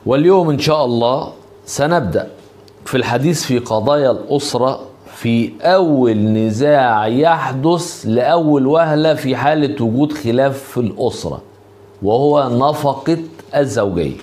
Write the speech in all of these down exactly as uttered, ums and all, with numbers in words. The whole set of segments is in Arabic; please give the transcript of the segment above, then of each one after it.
واليوم إن شاء الله سنبدأ في الحديث في قضايا الأسرة في أول نزاع يحدث لأول وهلة في حالة وجود خلاف في الأسرة، وهو نفقة الزوجية.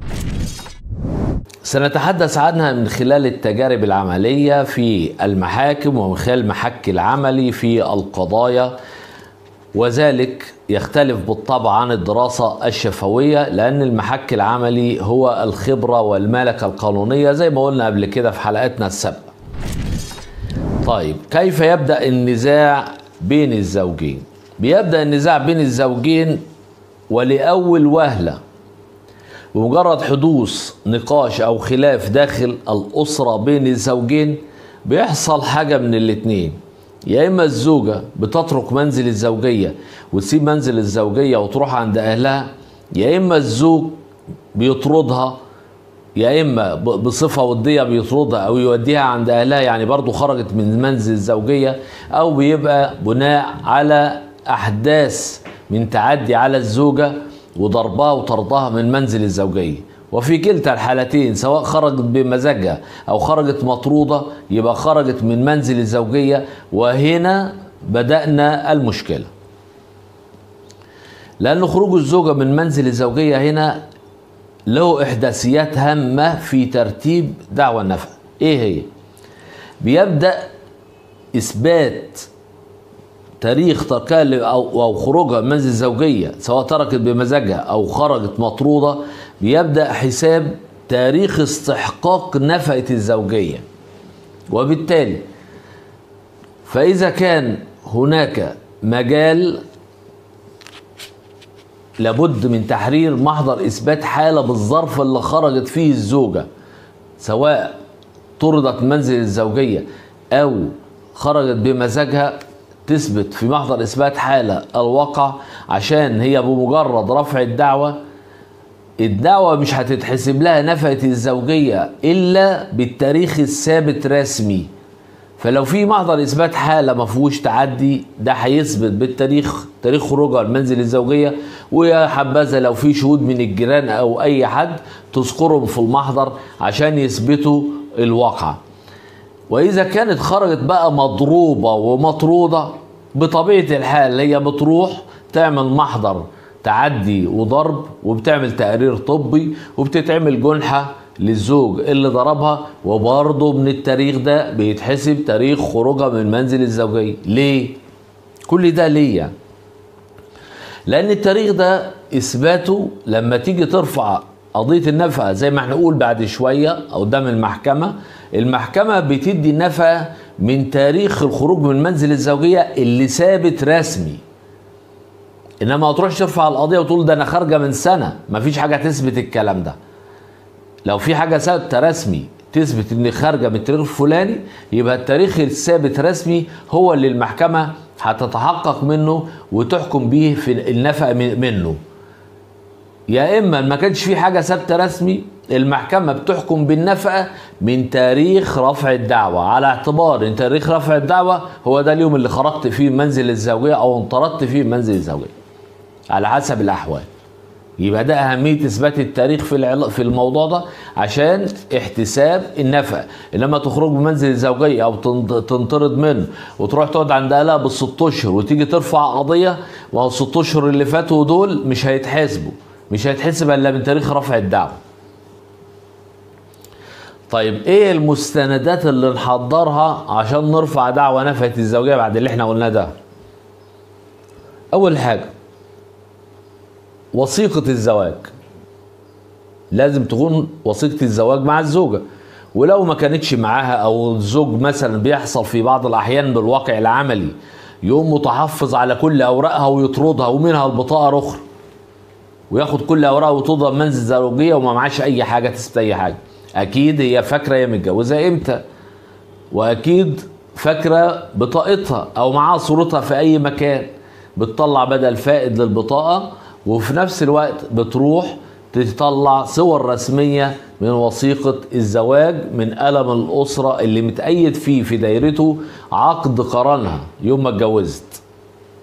سنتحدث عنها من خلال التجارب العملية في المحاكم ومن خلال المحك العملي في القضايا، وذلك يختلف بالطبع عن الدراسة الشفوية، لأن المحك العملي هو الخبرة والملكة القانونية زي ما قلنا قبل كده في حلقاتنا السابقة. طيب، كيف يبدأ النزاع بين الزوجين؟ بيبدأ النزاع بين الزوجين ولأول وهلة بمجرد حدوث نقاش أو خلاف داخل الأسرة بين الزوجين بيحصل حاجة من الاتنين: يا إما الزوجة بتترك منزل الزوجية وتسيب منزل الزوجية وتروح عند أهلها، يا إما الزوج بيطردها، يا إما بصفة ودية بيطردها أو يوديها عند أهلها، يعني برضو خرجت من منزل الزوجية، أو بيبقى بناء على أحداث من تعدي على الزوجة وضربها وطردها من منزل الزوجية. وفي كلتا الحالتين سواء خرجت بمزاجها أو خرجت مطرودة يبقى خرجت من منزل الزوجية، وهنا بدأنا المشكلة. لأن خروج الزوجة من منزل الزوجية هنا له إحداثيات هامة في ترتيب دعوى النفقة. إيه هي؟ بيبدأ إثبات تاريخ تركها أو خروجها من منزل الزوجية سواء تركت بمزاجها أو خرجت مطرودة، بيبدأ حساب تاريخ استحقاق نفقة الزوجية. وبالتالي فإذا كان هناك مجال لابد من تحرير محضر إثبات حالة بالظرف اللي خرجت فيه الزوجة، سواء طردت منزل الزوجية أو خرجت بمزاجها، تثبت في محضر إثبات حالة الواقع، عشان هي بمجرد رفع الدعوة الدعوة مش هتتحسب لها نفقة الزوجية إلا بالتاريخ الثابت رسمي. فلو في محضر إثبات حالة ما فيهوش تعدي، ده هيثبت بالتاريخ تاريخ خروجها لمنزل الزوجية، ويا حبذا لو في شهود من الجيران أو أي حد تذكرهم في المحضر عشان يثبتوا الواقع. وإذا كانت خرجت بقى مضروبة ومطرودة، بطبيعة الحال هي بتروح تعمل محضر تعدي وضرب، وبتعمل تقرير طبي، وبتتعمل جنحة للزوج اللي ضربها، وبرضه من التاريخ ده بيتحسب تاريخ خروجها من منزل الزوجية. ليه؟ كل ده ليه يعني؟ لأن التاريخ ده إثباته لما تيجي ترفع قضية النفقة زي ما هنقول بعد شوية قدام المحكمة، المحكمة بتدي النفقة من تاريخ الخروج من منزل الزوجية اللي ثابت رسمي. انما ما تروحش ترفع القضية وتقول ده انا خارجة من سنة، مفيش حاجة تثبت الكلام ده. لو في حاجة ثابتة رسمي تثبت ان خارجة من التاريخ الفلاني، يبقى التاريخ الثابت رسمي هو اللي المحكمة هتتحقق منه وتحكم بيه في النفقة منه. يا اما ما كانش في حاجة ثابتة رسمي، المحكمة بتحكم بالنفقة من تاريخ رفع الدعوة، على اعتبار ان تاريخ رفع الدعوة هو ده اليوم اللي خرجت فيه منزل الزوجية او انطردت فيه منزل الزوجية، على حسب الاحوال. يبقى ده اهمية اثبات التاريخ في في الموضوع ده عشان احتساب النفقة. انما تخرج من منزل الزوجية او تنطرد منه وتروح تقعد عند اهلها بالست اشهر وتيجي ترفع قضية، ما الست اشهر اللي فاتوا دول مش هيتحاسبوا، مش هيتحسب الا من تاريخ رفع الدعوة. طيب، ايه المستندات اللي نحضرها عشان نرفع دعوى نفقة الزوجية بعد اللي احنا قلناه ده؟ اول حاجة وثيقة الزواج، لازم تكون وثيقة الزواج مع الزوجة، ولو ما كانتش معاها او الزوج مثلا بيحصل في بعض الاحيان بالواقع العملي يقوم متحفظ على كل اوراقها ويطردها ومنها البطاقة الاخرى، وياخد كل اوراقها ويطردها من منزل الزوجية وما معاش اي حاجة تثبت اي حاجة. اكيد هي فاكره هي متجوزه امتى، واكيد فاكره بطاقتها او معاها صورتها في اي مكان، بتطلع بدل فائد للبطاقه، وفي نفس الوقت بتروح تطلع صور رسميه من وثيقه الزواج من قلم الاسره اللي متأيد فيه في دايرته عقد قرانها يوم ما اتجوزت.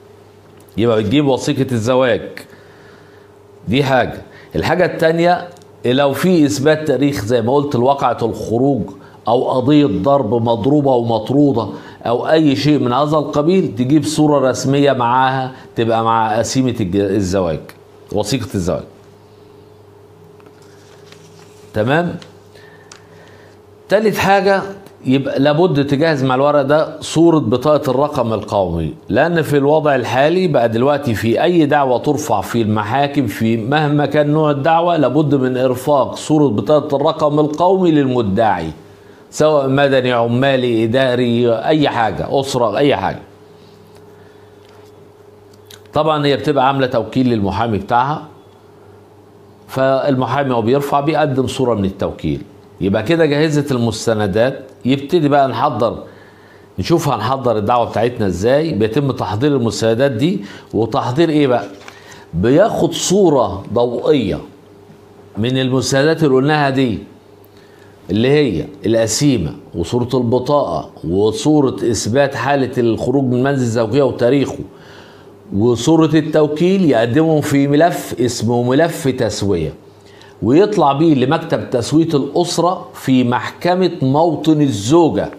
يبقى بتجيب وثيقه الزواج، دي حاجه. الحاجه الثانيه لو في اثبات تاريخ زي ما قلت الواقعة الخروج او قضية ضرب مضروبة ومطرودة او اي شيء من هذا القبيل، تجيب صورة رسمية معاها تبقى مع قسيمة الزواج، وثيقة الزواج. تمام. تالت حاجة، يبقى لابد تجهز مع الورق ده صورة بطاقة الرقم القومي، لأن في الوضع الحالي بقى دلوقتي في أي دعوة ترفع في المحاكم في مهما كان نوع الدعوة لابد من إرفاق صورة بطاقة الرقم القومي للمدعي، سواء مدني عمالي إداري أي حاجة أسرة أي حاجة. طبعا هي بتبقى عاملة توكيل للمحامي بتاعها، فالمحامي هو بيرفع بيقدم صورة من التوكيل. يبقى كده جهزت المستندات، يبتدي بقى نحضر، نشوف هنحضر الدعوة بتاعتنا ازاي. بيتم تحضير المستندات دي، وتحضير ايه بقى؟ بياخد صورة ضوئية من المستندات اللي قلناها دي، اللي هي القسيمة وصورة البطاقة وصورة إثبات حالة الخروج من منزل الزوجية وتاريخه وصورة التوكيل، يقدمهم في ملف اسمه ملف تسوية، ويطلع بيه لمكتب تسوية الأسرة في محكمة موطن الزوجة.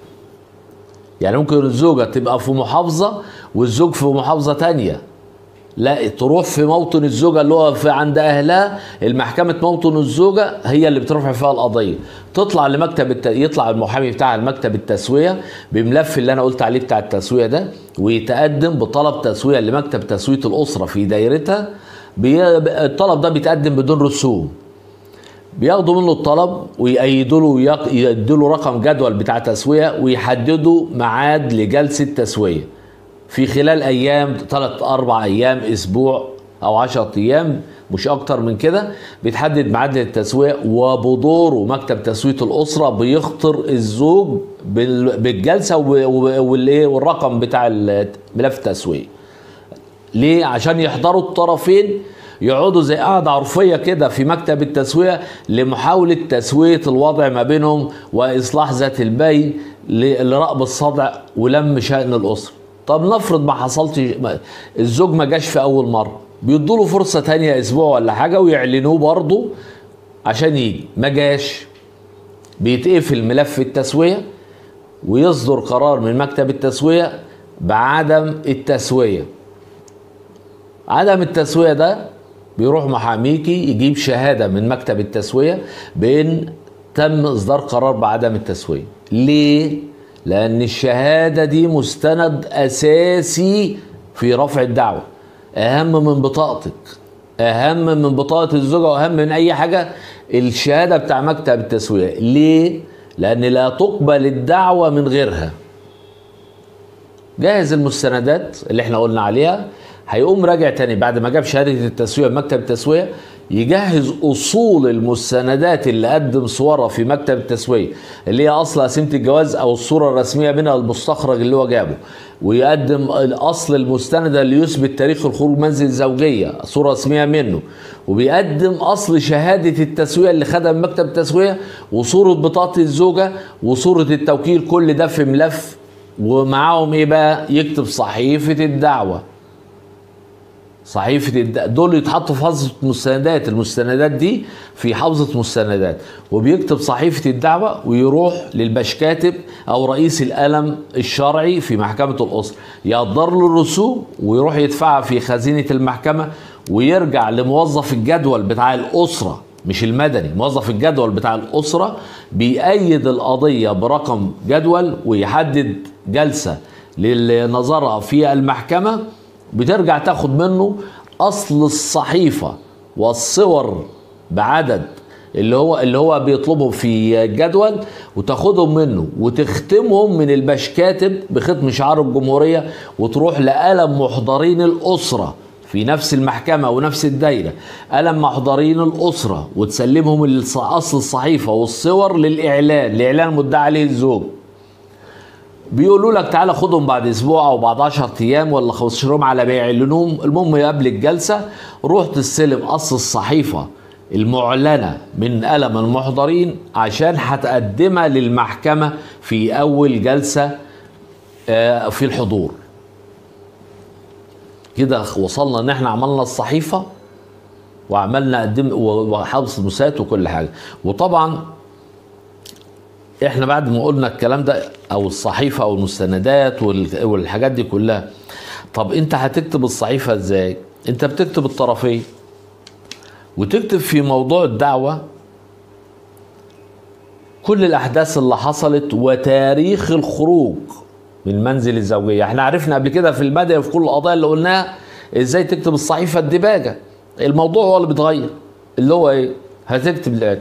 يعني ممكن الزوجة تبقى في محافظة والزوج في محافظة تانية، لا تروح في موطن الزوجة اللي هو في عند أهلها، المحكمة موطن الزوجة هي اللي بترفع فيها القضية، تطلع لمكتب الت... يطلع المحامي بتاع المكتب التسوية بملف اللي أنا قلت عليه بتاع التسوية ده، ويتقدم بطلب تسوية لمكتب تسوية الأسرة في دايرتها. بي... الطلب ده بيتقدم بدون رسوم، بياخدوا منه الطلب ويأيدوا له ويدوا له رقم جدول بتاع تسوية، ويحددوا ميعاد لجلسة تسوية في خلال ايام، ثلاث اربع ايام، اسبوع او عشرة ايام، مش اكتر من كده. بيتحدد ميعاد للتسوية، وبدوره مكتب تسوية الاسرة بيخطر الزوج بالجلسة والايه والرقم بتاع ملف التسوية. ليه؟ عشان يحضروا الطرفين، يقعدوا زي قاعدة عرفية كده في مكتب التسوية لمحاولة تسوية الوضع ما بينهم وإصلاح ذات البين لرأب الصدع ولم شأن الأسرة. طب نفرض ما حصلش، الزوج ما جاش في أول مرة، بيدوا له فرصة تانية أسبوع ولا حاجة ويعلنوه برضه عشان يجي. ما جاش، بيتقفل ملف التسوية ويصدر قرار من مكتب التسوية بعدم التسوية. عدم التسوية ده بيروح محاميكي يجيب شهادة من مكتب التسوية بأن تم إصدار قرار بعدم التسوية. ليه؟ لأن الشهادة دي مستند أساسي في رفع الدعوة، أهم من بطاقتك، أهم من بطاقة الزوجة، وأهم من أي حاجة الشهادة بتاع مكتب التسوية. ليه؟ لأن لا تقبل الدعوة من غيرها. جهز المستندات اللي احنا قلنا عليها، هيقوم راجع تاني بعد ما جاب شهادة التسوية بمكتب التسوية، يجهز أصول المستندات اللي قدم صورها في مكتب التسوية، اللي هي أصل قسيمة الجواز أو الصورة الرسمية منها المستخرج اللي هو جابه، ويقدم الأصل المستند اللي يثبت تاريخ الخروج منزل الزوجية صورة رسمية منه، وبيقدم أصل شهادة التسوية اللي خدها من مكتب التسوية، وصورة بطاقة الزوجة، وصورة التوكيل، كل ده في ملف. ومعاهم إيه بقى؟ يكتب صحيفة الدعوة. صحيفة الد... دول يتحطوا في حوزة مستندات، المستندات دي في حوزة مستندات، وبيكتب صحيفة الدعوة ويروح للبشكاتب أو رئيس القلم الشرعي في محكمة الأسرة، يقدر له الرسوم ويروح يدفعها في خزينة المحكمة، ويرجع لموظف الجدول بتاع الأسرة مش المدني، موظف الجدول بتاع الأسرة بيأيد القضية برقم جدول ويحدد جلسة للنظرها في المحكمة، بترجع تاخد منه اصل الصحيفه والصور بعدد اللي هو اللي هو بيطلبهم في الجدول، وتاخدهم منه وتختمهم من البشكاتب بختم شعار الجمهوريه، وتروح لقلم محضرين الاسره في نفس المحكمه ونفس الدايره، قلم محضرين الاسره، وتسلمهم اصل الصحيفه والصور للاعلان، لاعلان مدعى عليه الزوج. بيقولوا لك تعالى خدهم بعد اسبوع او بعد عشرة ايام ولا خمستاشر يوم على ما يعلنوهم. المهم قبل الجلسه روح تستلم اصل الصحيفه المعلنه من قلم المحضرين عشان هتقدمها للمحكمه في اول جلسه في الحضور. كده وصلنا ان احنا عملنا الصحيفه وعملنا قدم وحبس مسات وكل حاجه. وطبعا احنا بعد ما قلنا الكلام ده او الصحيفه او المستندات والحاجات دي كلها، طب انت هتكتب الصحيفه ازاي؟ انت بتكتب الطرفين وتكتب في موضوع الدعوه كل الاحداث اللي حصلت وتاريخ الخروج من منزل الزوجيه. احنا عرفنا قبل كده في المدني وفي كل القضايا اللي قلناها ازاي تكتب الصحيفه الدباجه. الموضوع هو اللي بيتغير، اللي هو ايه؟ هتكتب الآن: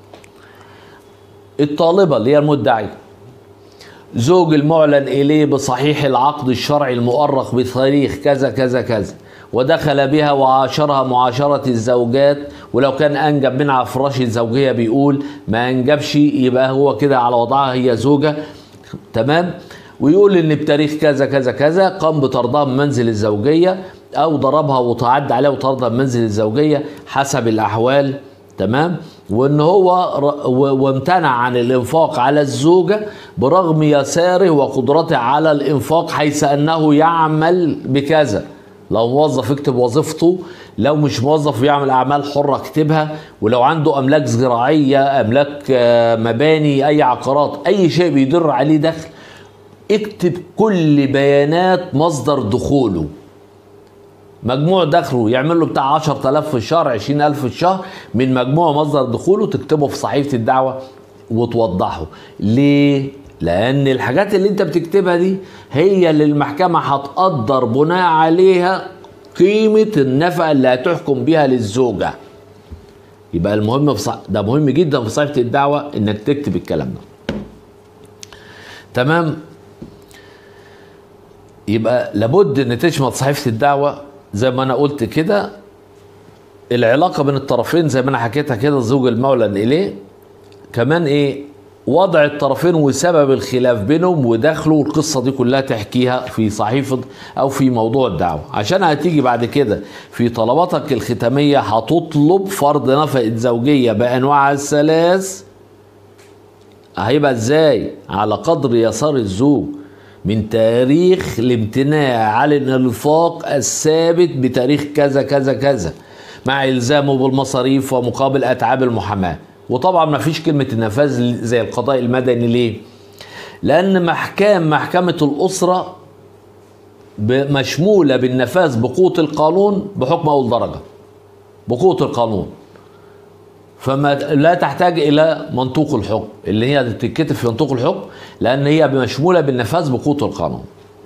الطالبه اللي هي المدعيه، زوج المعلن اليه بصحيح العقد الشرعي المؤرخ بتاريخ كذا كذا كذا، ودخل بها وعاشرها معاشره الزوجات، ولو كان انجب منها على فراش الزوجيه بيقول، ما انجبش يبقى هو كده على وضعها هي زوجه. تمام؟ ويقول ان بتاريخ كذا كذا كذا قام بطردها من منزل الزوجيه، او ضربها وتعدى عليها وطردها من منزل الزوجيه حسب الاحوال. تمام؟ وان هو وامتنع عن الانفاق على الزوجه برغم يساره وقدرته على الانفاق، حيث انه يعمل بكذا. لو موظف اكتب وظيفته، لو مش موظف يعمل اعمال حره اكتبها، ولو عنده املاك زراعيه، املاك مباني، اي عقارات، اي شيء بيدر عليه دخل، اكتب كل بيانات مصدر دخوله، مجموع دخله يعمل له بتاع عشرة آلاف في الشهر، عشرين ألف في الشهر من مجموع مصدر دخوله، تكتبه في صحيفة الدعوة وتوضحه. ليه؟ لأن الحاجات اللي انت بتكتبها دي هي اللي المحكمة هتقدر بناء عليها قيمة النفقة اللي هتحكم بيها للزوجة. يبقى المهم في صح... ده مهم جدا في صحيفة الدعوة انك تكتب الكلام ده. تمام؟ يبقى لابد ان تشمل صحيفة الدعوة زي ما انا قلت كده العلاقة بين الطرفين زي ما انا حكيتها كده، الزوج المعلن اليه، كمان ايه وضع الطرفين وسبب الخلاف بينهم ودخله، والقصة دي كلها تحكيها في صحيفة او في موضوع الدعوة، عشان هتيجي بعد كده في طلباتك الختامية هتطلب فرض نفقة زوجية بانواعها الثلاث. هيبقى ازاي؟ على قدر يسار الزوج من تاريخ الامتناع عن الانفاق الثابت بتاريخ كذا كذا كذا، مع الزامه بالمصاريف ومقابل اتعاب المحاماه. وطبعا ما فيش كلمه النفاذ زي القضاء المدني. ليه؟ لان محكام محكمه الاسره مشموله بالنفاذ بقوه القانون بحكم اول درجه، بقوه القانون، فما لا تحتاج الى منطوق الحكم اللي هي تتكتب في منطوق الحكم، لان هي مشموله بالنفاذ بقوه القانون.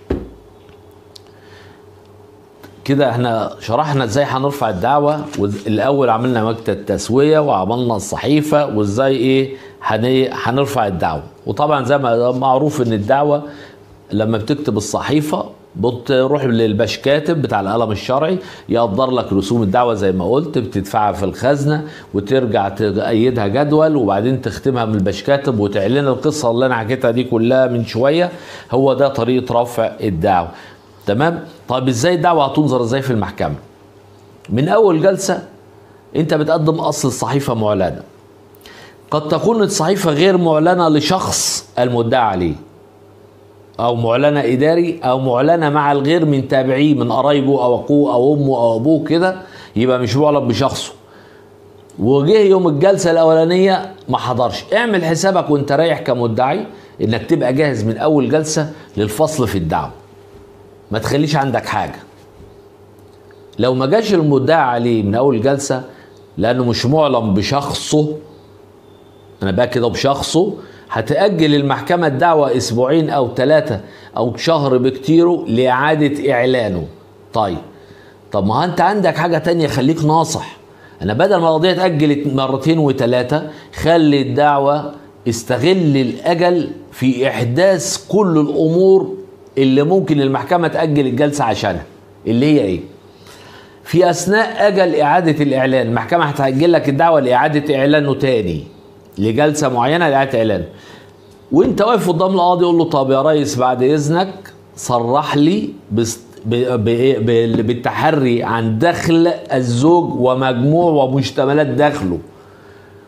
كده احنا شرحنا ازاي هنرفع الدعوه، والاول عملنا مكتب تسويه وعملنا الصحيفه وازاي ايه هنرفع الدعوه. وطبعا زي ما معروف ان الدعوه لما بتكتب الصحيفه بتروح للباش كاتب بتاع القلم الشرعي يقدر لك رسوم الدعوه زي ما قلت، بتدفعها في الخزنه وترجع تأيدها جدول، وبعدين تختمها من الباش كاتب وتعلن القصه اللي انا حكيتها دي كلها من شويه. هو ده طريقه رفع الدعوه. تمام؟ طيب ازاي الدعوه هتنظر ازاي في المحكمه؟ من اول جلسه انت بتقدم اصل الصحيفه معلنه. قد تكون الصحيفه غير معلنه لشخص المدعى عليه، او معلنه اداري، او معلنه مع الغير من تابعيه من قرايبه او اخوه او امه او ابوه كده، يبقى مش معلن بشخصه. وجه يوم الجلسه الاولانيه ما حضرش، اعمل حسابك وانت رايح كمدعي انك تبقى جاهز من اول جلسه للفصل في الدعوه. ما تخليش عندك حاجه. لو ما جاش المدعى عليه من اول جلسه لانه مش معلن بشخصه، انا بقى كده بشخصه، هتأجل المحكمة الدعوة اسبوعين او ثلاثة او شهر بكتيره لإعادة اعلانه. طيب طب ما انت عندك حاجة تانية، خليك ناصح. انا بدل ما القضية اتأجلت مرتين وثلاثة، خلي الدعوة استغل الاجل في احداث كل الامور اللي ممكن المحكمة تأجل الجلسة عشانها. اللي هي ايه؟ في اثناء اجل اعادة الاعلان المحكمة هتأجل لك الدعوة لاعادة اعلانه تاني لجلسه معينه لاعاده اعلانه، وانت واقف قدام القاضي قول له طب يا ريس بعد اذنك صرح لي بست... ب... ب... ب... بالتحري عن دخل الزوج ومجموع ومشتملات دخله،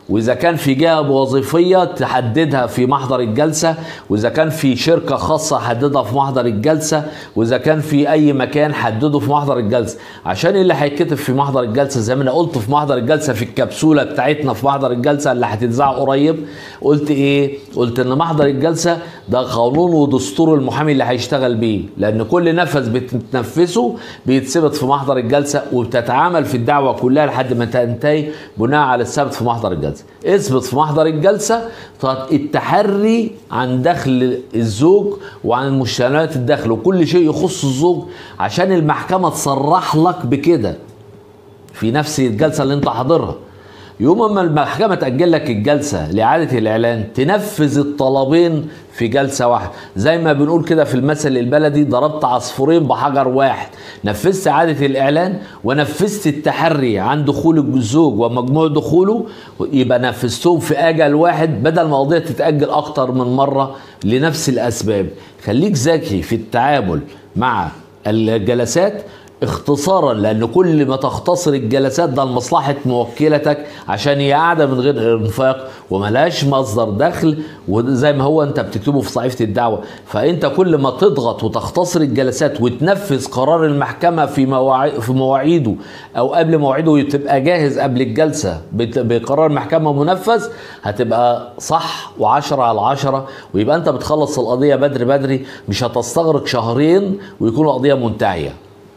واذا كان في جهه وظيفيه تحددها في محضر الجلسه، واذا كان في شركه خاصه حددها في محضر الجلسه، واذا كان في اي مكان حدده في محضر الجلسه. عشان اللي هيتكتب في محضر الجلسه زي ما انا قلت في محضر الجلسه في الكبسوله بتاعتنا في محضر الجلسه اللي هتتذاع قريب، قلت ايه؟ قلت ان محضر الجلسه ده قانون ودستور المحامي اللي هيشتغل بيه، لان كل نفذ بتنفذه بيتثبت في محضر الجلسه وبتتعامل في الدعوه كلها لحد ما تنتهي بناء على الثبت في محضر الجلسه. اثبت في محضر الجلسه التحري عن دخل الزوج وعن مشتملات الدخل وكل شيء يخص الزوج عشان المحكمه تصرح لك بكده في نفس الجلسه اللي انت حاضرها. يوم ما المحكمه تاجل لك الجلسه لاعاده الاعلان تنفذ الطلبين في جلسه واحده، زي ما بنقول كده في المثل البلدي ضربت عصفورين بحجر واحد، نفذت اعاده الاعلان ونفذت التحري عن دخول الزوج ومجموع دخوله، يبقى نفذتهم في اجل واحد بدل ما قضيه تتاجل اكتر من مره لنفس الاسباب. خليك ذكي في التعامل مع الجلسات اختصارا، لان كل ما تختصر الجلسات ده لمصلحه موكلتك عشان هي قاعده من غير انفاق وملهاش مصدر دخل، وزي ما هو انت بتكتبه في صحيفه الدعوه. فانت كل ما تضغط وتختصر الجلسات وتنفذ قرار المحكمه في مواعيد في مواعيده او قبل مواعيده تبقى جاهز قبل الجلسه بقرار المحكمه منفذ، هتبقى صح وعشرة على عشرة، ويبقى انت بتخلص القضيه بدري بدري، مش هتستغرق شهرين ويكون القضيه منتهيه.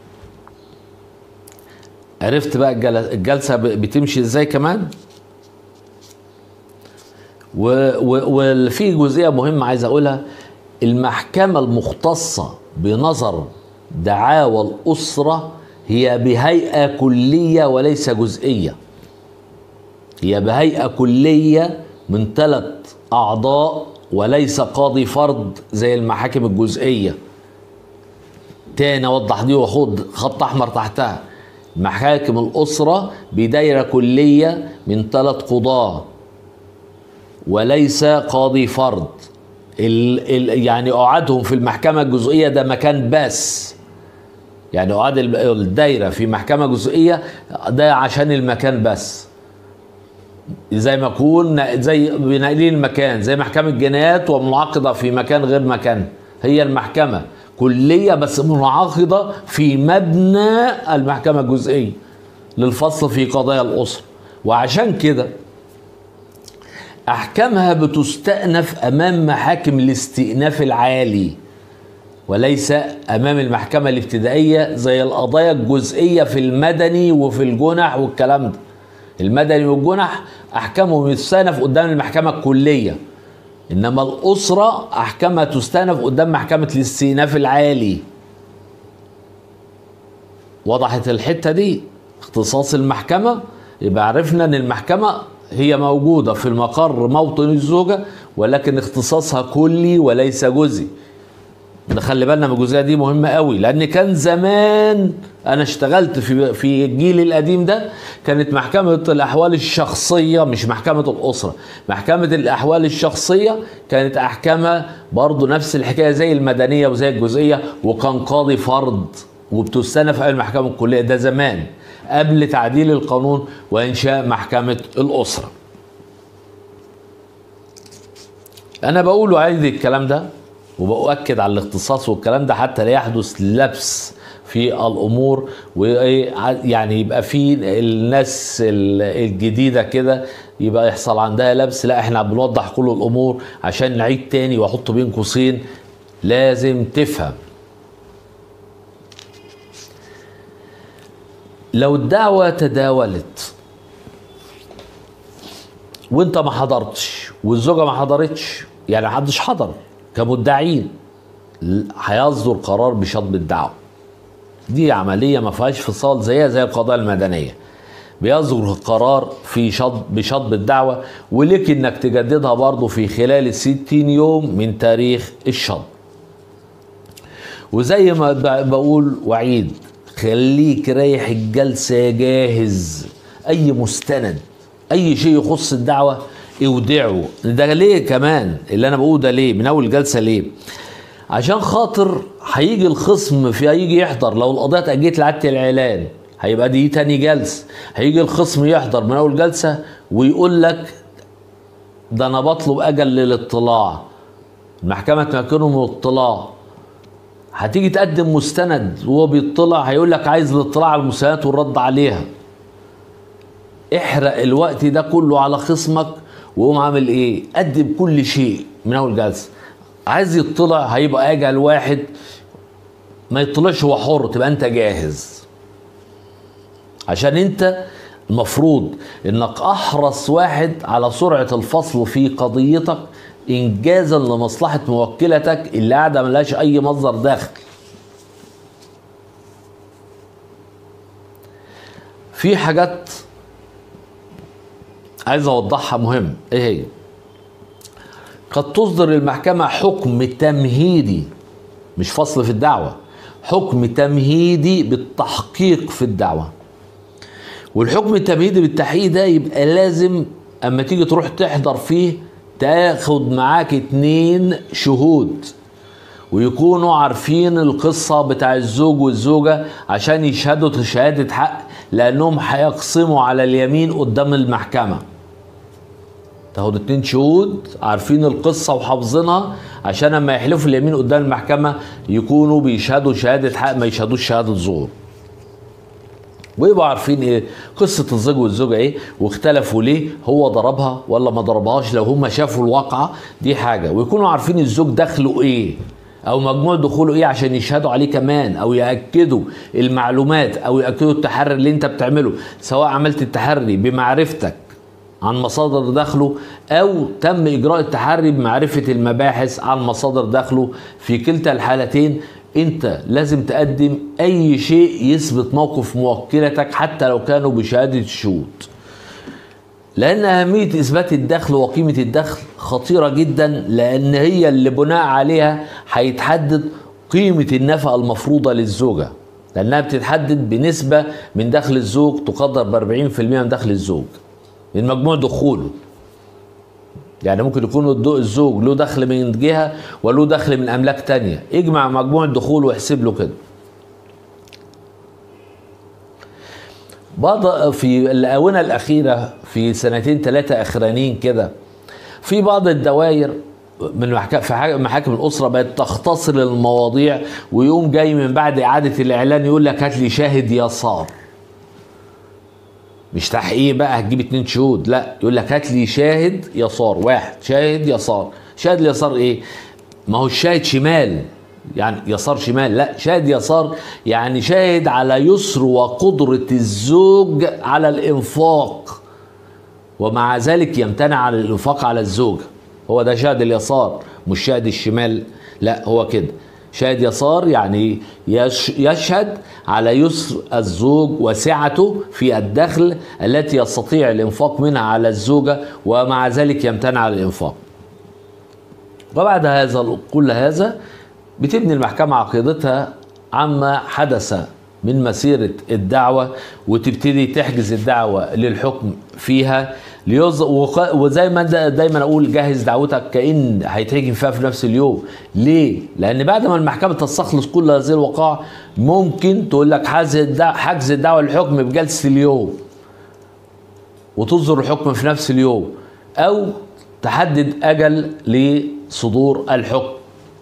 عرفت بقى الجلسة بتمشي ازاي كمان؟ وفي جزئية مهمة عايز اقولها، المحكمة المختصة بنظر دعاوى الأسرة هي بهيئة كلية وليس جزئية. هي بهيئة كلية من ثلاث أعضاء وليس قاضي فرد زي المحاكم الجزئية. تاني أوضح دي وخد خط أحمر تحتها. محاكم الأسرة بدايرة كلية من ثلاث قضاة وليس قاضي فرد. ال ال يعني أقعدهم في المحكمة الجزئية ده مكان بس، يعني أقعد الدايرة في محكمة جزئية ده عشان المكان بس، زي ما يكون زي بناقلين المكان زي محكمة جنايات ومنعقدة في مكان غير مكان. هي المحكمة كلية بس منعقدة في مبنى المحكمة الجزئية للفصل في قضايا الأسرة، وعشان كده أحكامها بتستأنف أمام محاكم الاستئناف العالي وليس أمام المحكمة الابتدائية زي القضايا الجزئية في المدني وفي الجنح والكلام ده. المدني والجنح أحكامهم يستأنف قدام المحكمة الكلية، إنما الأسرة أحكامها تستأنف قدام محكمة الاستئناف العالي. وضحت الحتة دي؟ اختصاص المحكمة، يبقى عرفنا إن المحكمة هي موجودة في المقر موطن الزوجة ولكن اختصاصها كلي وليس جزئي. نخلي بالنا من الجزئيه دي مهمه قوي، لان كان زمان انا اشتغلت في في الجيل القديم ده كانت محكمه الاحوال الشخصيه مش محكمه الاسره، محكمه الاحوال الشخصيه كانت احكامها برضو نفس الحكايه زي المدنيه وزي الجزئيه، وكان قاضي فرد وبتستنف في المحكمه الكليه. ده زمان قبل تعديل القانون وانشاء محكمه الاسره. انا بقول وعيد الكلام ده وبأكد على الاختصاص والكلام ده حتى لا يحدث لبس في الامور، ويعني يبقى في الناس الجديده كده يبقى يحصل عندها لبس. لا، احنا بنوضح كل الامور عشان نعيد تاني واحط بين قوسين لازم تفهم. لو الدعوه تداولت وانت ما حضرتش والزوجه ما حضرتش، يعني محدش حضر كمدعين، هيصدر قرار بشطب الدعوه. دي عمليه ما فيهاش فصال زيها زي القضايا المدنيه. بيصدر قرار في شطب بشطب الدعوه، ولك انك تجددها برضه في خلال الستين يوم من تاريخ الشطب. وزي ما بقول وعيد، خليك رايح الجلسه جاهز. اي مستند اي شيء يخص الدعوه اودعه. ده ليه كمان اللي انا بقوله ده ليه من اول جلسه؟ ليه؟ عشان خاطر هيجي الخصم في هيجي يحضر. لو القضيه اتاجلت لعاده الاعلان هيبقى دي تاني جلسه، هيجي الخصم يحضر من اول جلسه ويقول لك ده انا بطلب اجل للاطلاع، المحكمه تمكنه من الاطلاع. هتيجي تقدم مستند وهو بيطلع هيقول لك عايز الاطلاع على المستندات والرد عليها. احرق الوقت ده كله على خصمك وقوم عامل ايه؟ قدم كل شيء من اول جلسه. عايز يطلع هيبقى اجل واحد، ما يطلعش هو حر، تبقى انت جاهز. عشان انت المفروض انك احرص واحد على سرعه الفصل في قضيتك انجازا لمصلحه موكلتك اللي قاعده ملهاش اي مصدر دخل. في حاجات عايز اوضحها مهم. ايه هي؟ قد تصدر المحكمه حكم تمهيدي، مش فصل في الدعوه، حكم تمهيدي بالتحقيق في الدعوه. والحكم التمهيدي بالتحقيق ده يبقى لازم اما تيجي تروح تحضر فيه تاخد معاك اتنين شهود ويكونوا عارفين القصة بتاع الزوج والزوجة عشان يشهدوا شهادة حق، لأنهم هيقسموا على اليمين قدام المحكمة. تاخد اتنين شهود عارفين القصة وحافظينها عشان اما يحلفوا اليمين قدام المحكمة يكونوا بيشهدوا شهادة حق، ما يشهدوش شهادة زور. ويبقوا عارفين ايه قصة الزوج والزوجة ايه، واختلفوا ليه، هو ضربها ولا ما ضربهاش، لو هم شافوا الواقعة دي حاجة. ويكونوا عارفين الزوج دخله ايه او مجموع دخوله ايه عشان يشهدوا عليه كمان، او يأكدوا المعلومات او يأكدوا التحري اللي انت بتعمله، سواء عملت التحري بمعرفتك عن مصادر دخله او تم اجراء التحري بمعرفة المباحث عن مصادر دخله. في كلتا الحالتين انت لازم تقدم اي شيء يثبت موقف موكلتك حتى لو كانوا بشهادة الشهود، لان اهمية اثبات الدخل وقيمة الدخل خطيرة جدا، لان هي اللي بناء عليها هيتحدد قيمة النفقة المفروضة للزوجة، لانها بتتحدد بنسبة من دخل الزوج تقدر ب أربعين في المية من دخل الزوج من مجموع دخوله. يعني ممكن يكون الزوج له دخل من جهة وله دخل من أملاك تانية، اجمع مجموع الدخول واحسب له كده. بعض في الآونة الأخيرة في سنتين ثلاثة أخرانيين كده في بعض الدوائر من محاكم الأسرة بقت تختصر المواضيع، ويقوم جاي من بعد إعادة الإعلان يقول لك هات لي شاهد يسار. مش تحقيق بقى هتجيب اتنين شهود، لا، يقول لك هات لي شاهد يسار واحد، شاهد يسار. شاهد اليسار ايه؟ ما هو الشاهد شمال يعني يسار شمال، لا، شاهد يسار يعني شاهد على يسر وقدرة الزوج على الإنفاق، ومع ذلك يمتنع عن الإنفاق على الزوجة. هو ده شاهد اليسار، مش شاهد الشمال، لا، هو كده. شاهد يسار يعني يشهد على يسر الزوج وسعته في الدخل التي يستطيع الإنفاق منها على الزوجة، ومع ذلك يمتنع عن الإنفاق. وبعد هذا كل هذا بتبني المحكمة عقيدتها عما حدث من مسيرة الدعوة، وتبتدي تحجز الدعوة للحكم فيها. ليوز... وزي ما دايما اقول جهز دعوتك كأن هيتحكم فيها في نفس اليوم. ليه؟ لان بعد ما المحكمة تستخلص كل هذه الوقائع ممكن تقول لك حجز الدعوة للحكم بجلسة اليوم وتصدر الحكم في نفس اليوم، او تحدد اجل لصدور الحكم.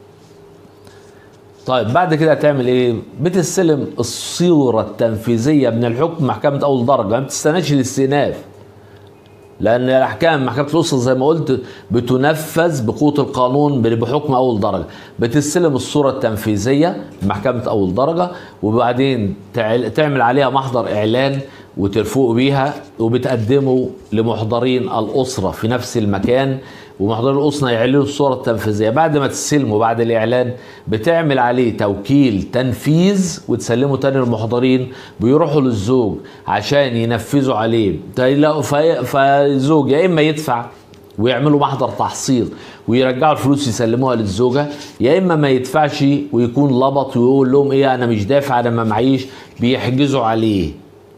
طيب بعد كده هتعمل ايه؟ بتستلم الصورة التنفيذية من الحكم محكمة اول درجة، ما بتستناش الاستئناف، لان الاحكام محكمة الاسرة زي ما قلت بتنفذ بقوة القانون بحكم اول درجة. بتستلم الصورة التنفيذية محكمة اول درجة، وبعدين تعمل عليها محضر اعلان وترفقوا بيها، وبتقدموا لمحضرين الاسرة في نفس المكان، ومحضرين الاسرة يعلنوا الصورة التنفيذية. بعد ما تستلموا بعد الاعلان بتعمل عليه توكيل تنفيذ وتسلمه تاني للمحضرين، بيروحوا للزوج عشان ينفذوا عليه. فالزوج يا اما يدفع ويعملوا محضر تحصيل ويرجعوا الفلوس يسلموها للزوجة، يا اما ما يدفعش ويكون لبط ويقول لهم ايه انا مش دافع انا ما معيش، بيحجزوا عليه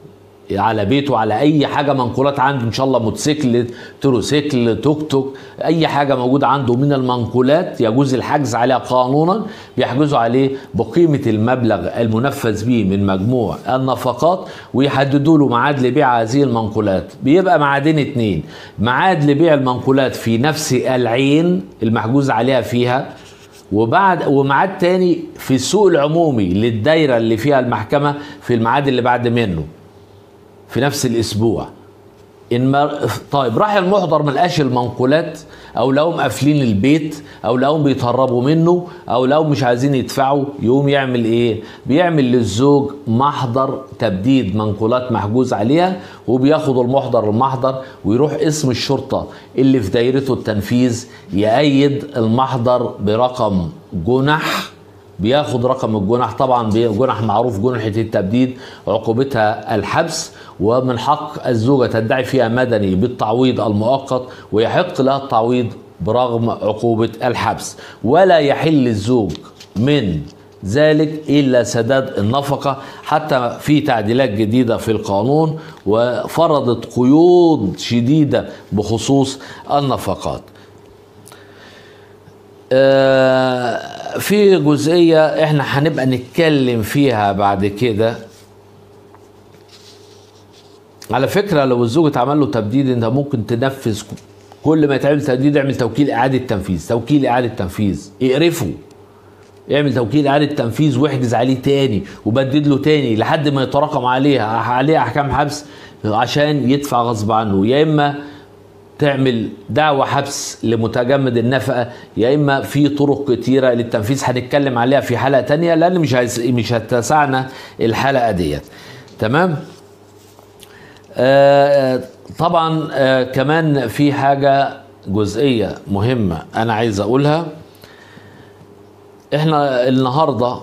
على بيته، على اي حاجه منقولات عنده، ان شاء الله موتوسيكل، تروسيكل، توك توك، اي حاجه موجوده عنده من المنقولات يجوز الحجز عليها قانونا. بيحجزوا عليه بقيمه المبلغ المنفذ به من مجموع النفقات، ويحددوا له ميعاد لبيع هذه المنقولات. بيبقى ميعادين اتنين، ميعاد لبيع المنقولات في نفس العين المحجوز عليها فيها، وبعد وميعاد تاني في السوق العمومي للدايره اللي فيها المحكمه في الميعاد اللي بعد منه في نفس الاسبوع. إن ما طيب راح المحضر ما لقاش المنقولات، او لو مقفلين البيت، او لو بيتهربوا منه، او لو مش عايزين يدفعوا، يقوم يعمل ايه؟ بيعمل للزوج محضر تبديد منقولات محجوز عليها، وبياخد المحضر المحضر ويروح اسم الشرطه اللي في دايرته التنفيذ يأيد المحضر برقم جنح. بياخد رقم الجنح، طبعا جنح معروف، جنحة التبديد عقوبتها الحبس، ومن حق الزوجة تدعي فيها مدني بالتعويض المؤقت، ويحق لها التعويض برغم عقوبة الحبس. ولا يحل الزوج من ذلك إلا سداد النفقة، حتى في تعديلات جديدة في القانون وفرضت قيود شديدة بخصوص النفقات. في جزئية احنا هنبقى نتكلم فيها بعد كده. على فكرة لو الزوج اتعمل له تبديد، انت ممكن تنفذ كل ما يتعمل تبديد، اعمل توكيل اعادة تنفيذ، توكيل اعادة تنفيذ، اقرفه، اعمل توكيل اعادة تنفيذ واحجز عليه تاني وبدد له تاني لحد ما يتراكم عليها عليه احكام حبس عشان يدفع غصب عنه. يا اما تعمل دعوة حبس لمتجمد النفقة، يا إما في طرق كتيرة للتنفيذ هنتكلم عليها في حلقة تانية، لأن مش مش هتسعنا الحلقة ديت. تمام؟ آه طبعا آه كمان في حاجة جزئية مهمة أنا عايز أقولها. إحنا النهاردة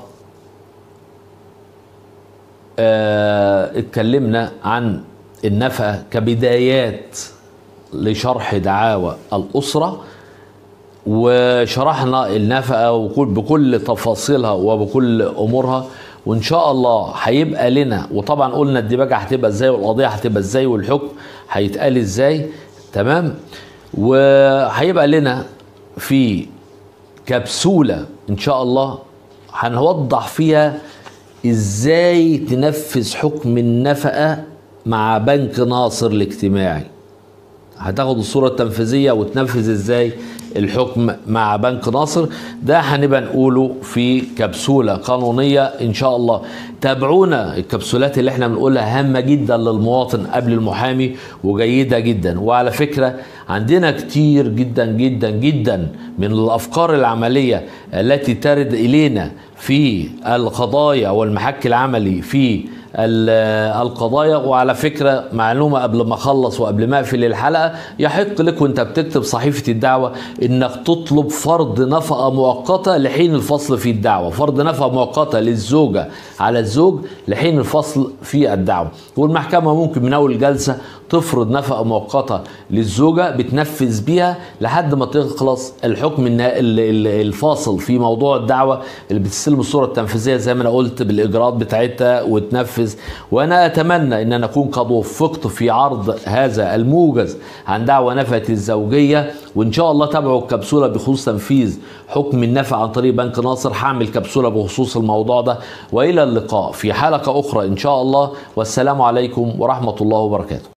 آه اتكلمنا عن النفقة كبدايات لشرح دعاوى الأسرة، وشرحنا النفقة بكل تفاصيلها وبكل أمورها، وإن شاء الله هيبقى لنا، وطبعا قلنا الديباجة هتبقى إزاي والقضية هتبقى إزاي والحكم هيتقال إزاي. تمام؟ وهيبقى لنا في كبسولة إن شاء الله هنوضح فيها إزاي تنفذ حكم النفقة مع بنك ناصر الاجتماعي. هتاخد الصورة التنفيذية وتنفذ ازاي الحكم مع بنك ناصر. ده هنبقى نقوله في كبسولة قانونية ان شاء الله. تابعونا، الكبسولات اللي احنا بنقولها هامة جدا للمواطن قبل المحامي وجيدة جدا. وعلى فكرة عندنا كتير جدا جدا جدا من الافكار العملية التي ترد الينا في القضايا والمحك العملي في القضايا. وعلى فكرة معلومة قبل ما اخلص وقبل ما اقفل الحلقة، يحق لك وانت بتكتب صحيفة الدعوة انك تطلب فرض نفقة مؤقتة لحين الفصل في الدعوة، فرض نفقة مؤقتة للزوجة على الزوج لحين الفصل في الدعوة. والمحكمة ممكن من اول جلسة تفرض نفقة مؤقتة للزوجة بتنفذ بيها لحد ما تخلص الحكم الفاصل في موضوع الدعوة اللي بتستلم الصورة التنفيذية زي ما انا قلت بالاجراءات بتاعتها وتنفذ. وانا اتمنى ان انا اكون قد وفقت في عرض هذا الموجز عن دعوى نفقة الزوجية. وان شاء الله تابعوا الكبسولة بخصوص تنفيذ حكم النفقة عن طريق بنك ناصر. هعمل كبسولة بخصوص الموضوع ده. والى اللقاء في حلقة اخرى ان شاء الله، والسلام عليكم ورحمة الله وبركاته.